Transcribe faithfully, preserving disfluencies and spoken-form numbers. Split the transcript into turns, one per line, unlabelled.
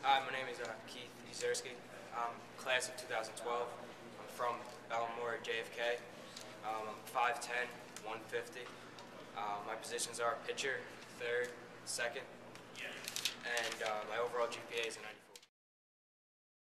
Hi, my name is uh, Keith Ezersky. I'm class of two thousand twelve. I'm from Belmore, J F K. Um, I'm five ten, one fifty. Uh, my positions are pitcher, third, second, and uh, my overall G P A is a ninety-four.